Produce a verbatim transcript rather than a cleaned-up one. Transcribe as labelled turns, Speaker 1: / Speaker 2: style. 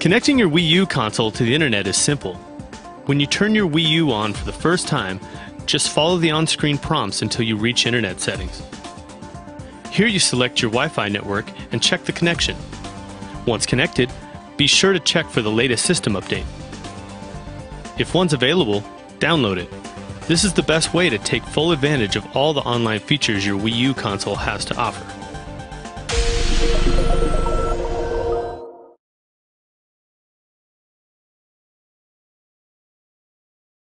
Speaker 1: Connecting your Wii U console to the internet is simple. When you turn your Wii U on for the first time, just follow the on-screen prompts until you reach internet settings. Here you select your Wi-Fi network and check the connection. Once connected, be sure to check for the latest system update. If one's available, download it. This is the best way to take full advantage of all the online features your Wii U console has to offer.